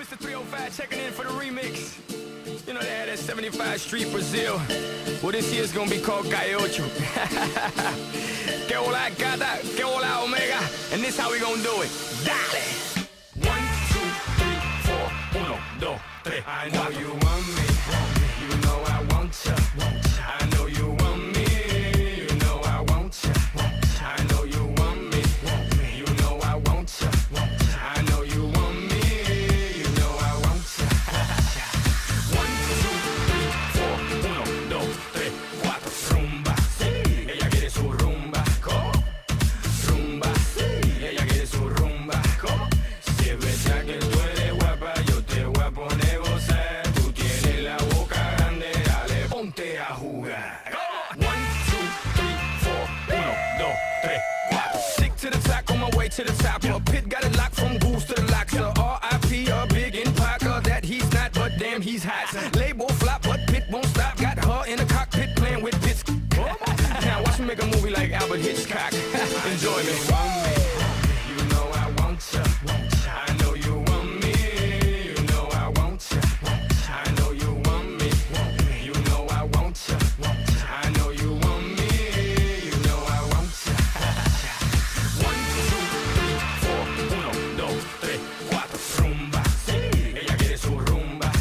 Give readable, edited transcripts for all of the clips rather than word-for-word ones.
Mr. 305 checking in for the remix. You know they had that 75 Street Brazil. Well, this year's gonna be called Calle Ocho. Que hola gata, que hola omega. And this how we gonna do it. Dale! 1, 2, 3, 4, 1, 2, 3. I know you want me. You know I want ya. I know you want me. You know I want ya. I know you want me. You know I want ya. I know you want me. You know I want ya. 1, 2, 3, 4, 1, 2, 3, 4. Rumba, sí. Ella quiere su rumba. Rumba, sí. Ella quiere su rumba. Si es verdad que tú eres guapa, yo te voy a poner gozar. Tú tienes la boca grande, dale, ponte a jugar. 1, 2, 3, 4, 1, 2, 3, 4. Stick to the top, on my way to the top. A pit got it locked from goose to the locks. R.I.P. a big in Parker that he's not, but damn he's hot. Label flop, but Pit won't stop. Got her in the cockpit playing with Pitts. Now watch me make a movie like Albert Hitchcock. Enjoy me. You know I want ya. I know you want me. You know I want ya. I know you want me. You know I want ya. I know you want me. You know I want ya. 1, 2, 3, 4, 1, 2, 3, 4. Rumba, sí. Ella quiere su rumba.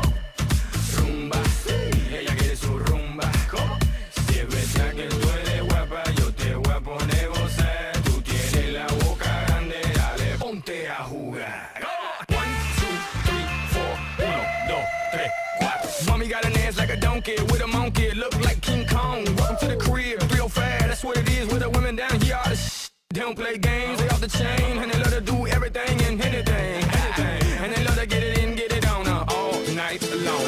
Rumba, sí. Ella quiere su rumba. Si es verdad que tú eres guapa, yo te voy a poner gozar. Tú tienes la boca grande, dale, ponte a jugar. 1, 2, 3, 4, 1, 2, 3, 4. Mommy got an ass like a donkey with a monkey, look like King Kong. Welcome to the crib, 305, that's what it is with the women down here. All the they don't play games, they off the chain, and they love to do everything and anything. And they love to get it in, get it on all night long.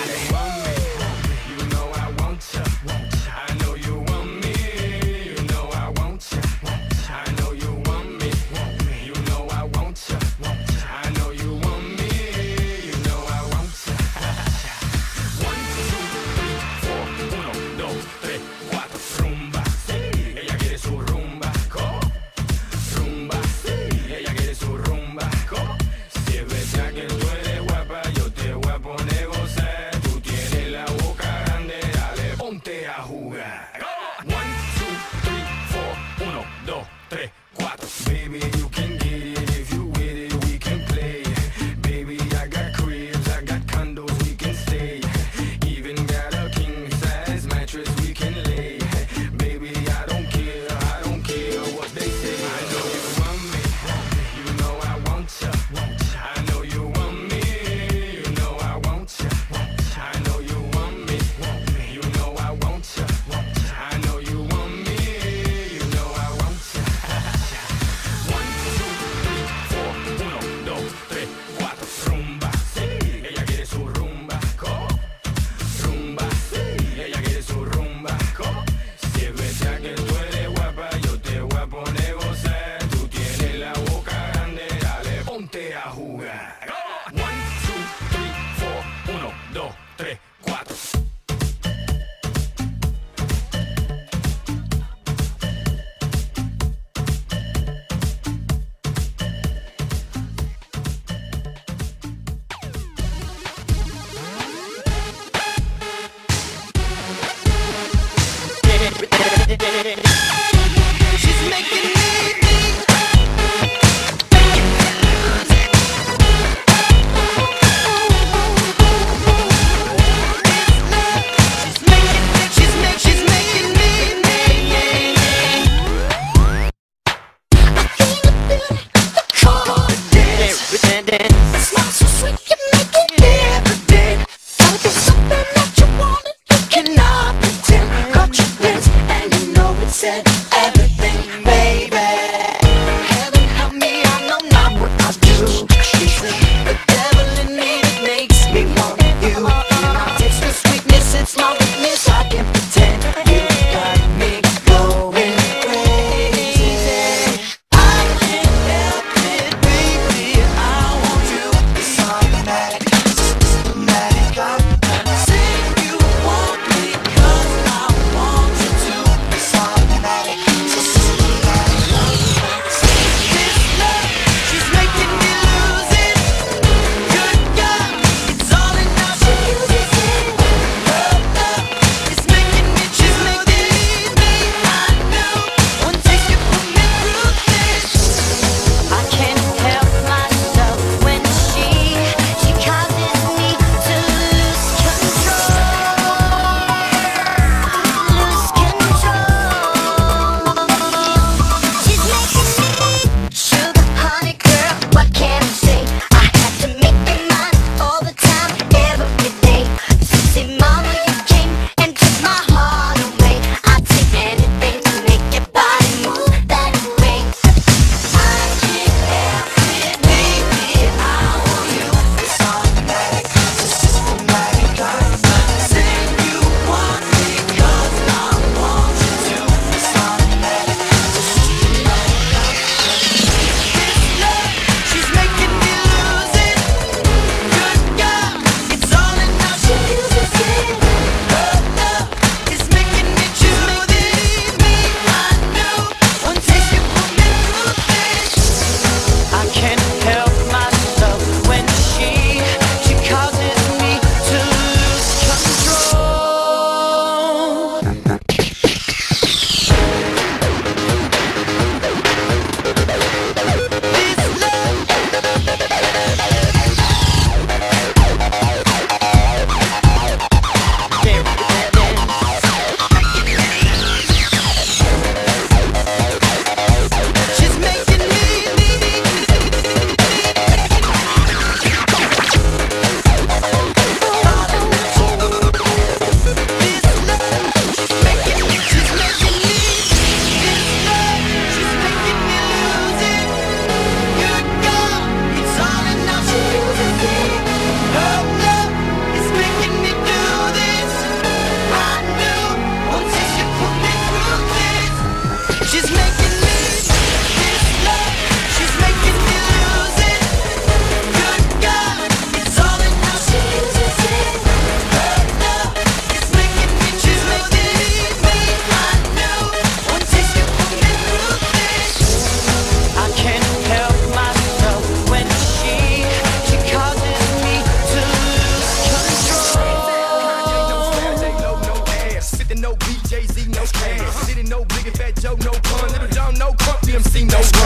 You know I want ya. I know you want me. You know I want ya. I know you want me. You know I want ya. I know you want me. You know I want ya. 1, 2, 3, 4, 1, 2, 3, 4. Rumba, sí. Ella quiere su rumba. Rumba, sí. Ella quiere su rumba. Si es verdad que tú eres guapa, yo te voy a poner gozar. Tú tienes la boca grande, dale, ponte a jugar. 1, 2, 3, 4, 1, 2, 3, 4. Baby, you can get it if you with it, we can play. Baby, I got cribs, I got condos, we can stay. Even got a king size mattress we can lay. Baby, I don't care what they say. I know you want me, you know I want ya. I know you want me, you know I want ya. I know you want me, you know I want ya. I know you want me, you know I want ya. 1, 2,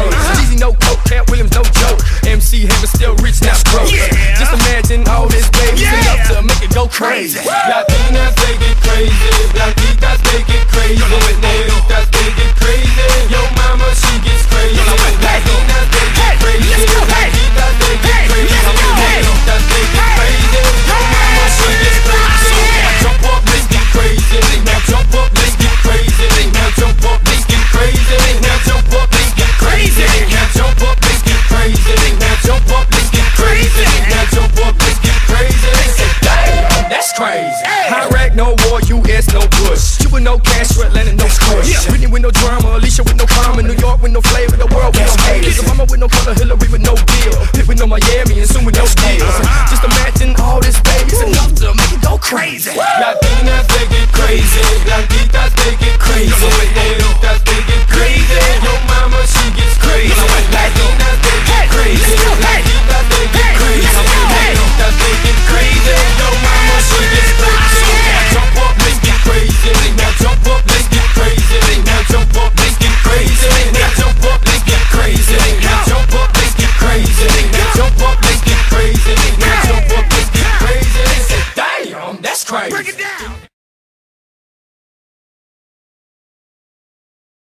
drugs. Easy, no coke, Cat Williams, no joke. MC Hammer still rich, now broke. Just imagine all this babies enough to make it go crazy. Latinas, they get crazy. Latinas, they get crazy. Negritas, they get crazy. Yo mama, she gets crazy. Latinas, they get crazy. Latinas, they get crazy. Negritas, they get crazy. Yo mama, she gets crazy. Now jump up, let's get crazy. Now jump up, let's get crazy. Now jump up, let's get crazy. Now jump up, let's get crazy. Now jump up, let's get crazy. Now jump up, let's get crazy. Now jump up, let's get crazy. Say, damn, that's crazy. Iraq, no war, US, no Bush. Cuba, no Castro, Atlanta, no Kush. Whitney with no drama, Alicia with no karma, New York with no flavor, the world with no haters. Obama with no color, Hillary with no deal. Pitt with no my